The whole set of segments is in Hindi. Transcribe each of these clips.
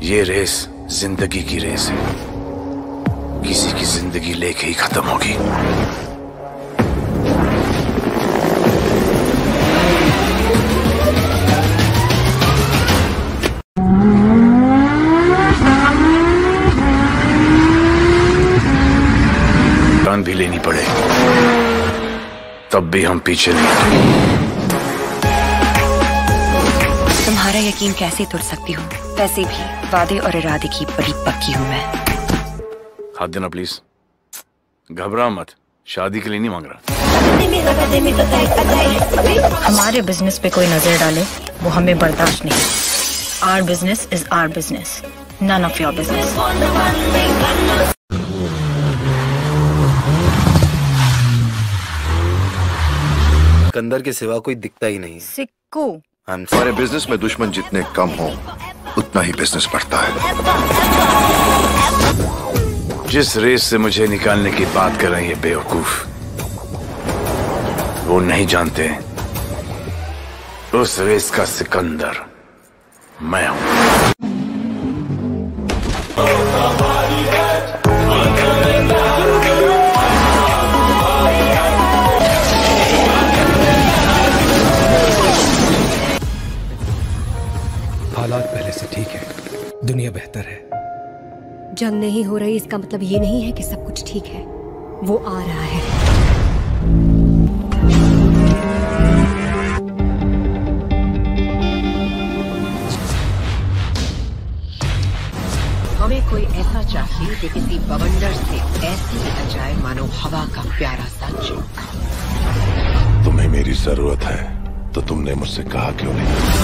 ये रेस जिंदगी की रेस है, किसी की जिंदगी लेके ही खत्म होगी। जान भी लेनी पड़े तब भी हम पीछे नहीं हटेंगे। तुम्हारा यकीन कैसे तोड़ सकती हूँ? वैसे भी वादे और इरादे की बड़ी पक्की हूँ मैं। हाथ देना प्लीज। घबरा मत, शादी के लिए नहीं मांग रहा। हमारे बिजनेस पे कोई नजर डाले वो हमें बर्दाश्त नहीं। Our business is our business, none of your business. Sikandar के सिवा कोई दिखता ही नहीं। सिक्कू, हमारे बिजनेस में दुश्मन जितने कम हो उतना ही बिजनेस बढ़ता है। जिस रेस से मुझे निकालने की बात कर रहे हैं ये बेवकूफ, वो नहीं जानते उस रेस का सिकंदर मैं हूं। हालात पहले से ठीक है, दुनिया बेहतर है। जंग नहीं हो रही इसका मतलब ये नहीं है कि सब कुछ ठीक है। वो आ रहा है। हमें कोई ऐसा चाहिए कि किसी बवंडर से ऐसी आ जाए मानो हवा का प्यारा सा झोंका। तुम्हें मेरी जरूरत है तो तुमने मुझसे कहा क्यों नहीं?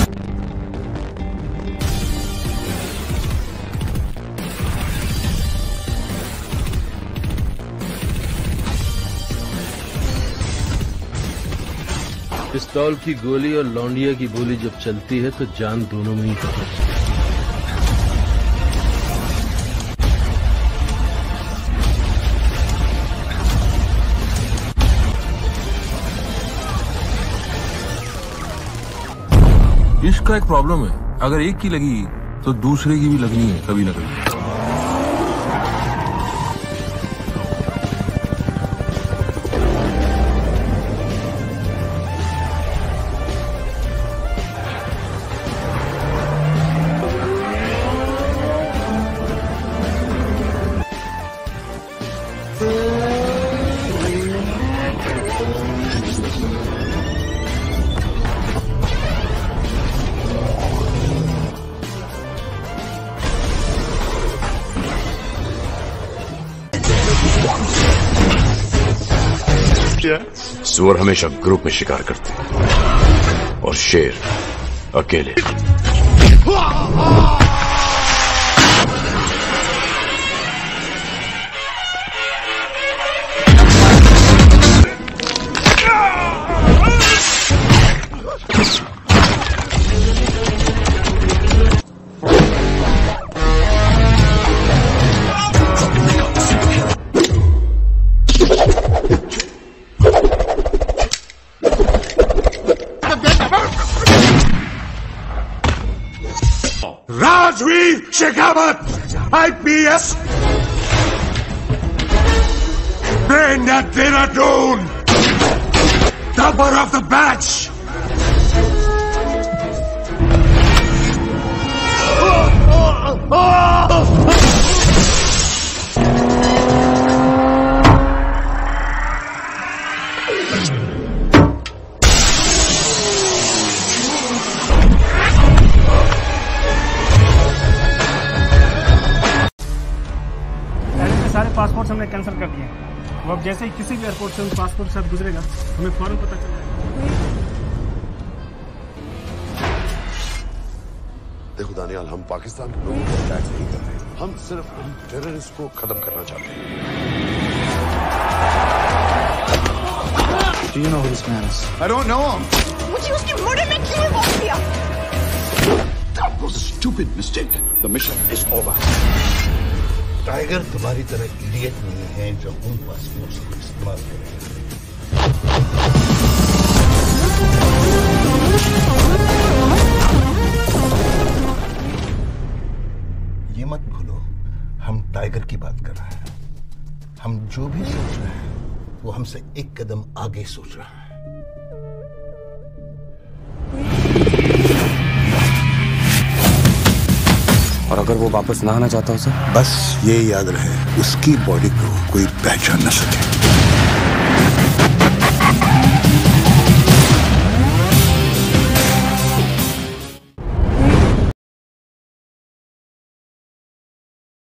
पिस्तौल की गोली और लौंडिया की बोली जब चलती है तो जान दोनों में ही खतरा है। इश्क का एक प्रॉब्लम है, अगर एक की लगी तो दूसरे की भी लगनी है कभी ना कभी। सुअर हमेशा ग्रुप में शिकार करते हैं और शेर अकेले। Rajveer Shekhawat, IPS, trained at Dehradun, topper of the batch. सारे पासपोर्ट हमने कैंसिल कर दिए। वो अब जैसे ही किसी भी एयरपोर्ट से उन पासपोर्ट के साथ गुजरेगा हमें फौरन पता चल जाएगा। देखो दानियाल, हम पाकिस्तान के लोगों को अटैक नहीं कर रहे, हम सिर्फ उन टेररिस्ट को खत्म करना चाहते हैं। Do you know who this man is? I don't know him. मुझे उसके मर्डर में क्यों इन्वॉल्व किया? That was a stupid mistake. The mission is over. Tiger तुम्हारी तरह इडियट नहीं है जो उन पासपोर्ट्स को इस्तेमाल करेगा। मत भूलो, हम टाइगर की बात कर रहे हैं। हम जो भी सोच रहे हैं वो हमसे एक कदम आगे सोच रहा है। और अगर वो वापस ना आना चाहता हो सर? बस ये याद रहे, उसकी बॉडी को कोई पहचान न सके।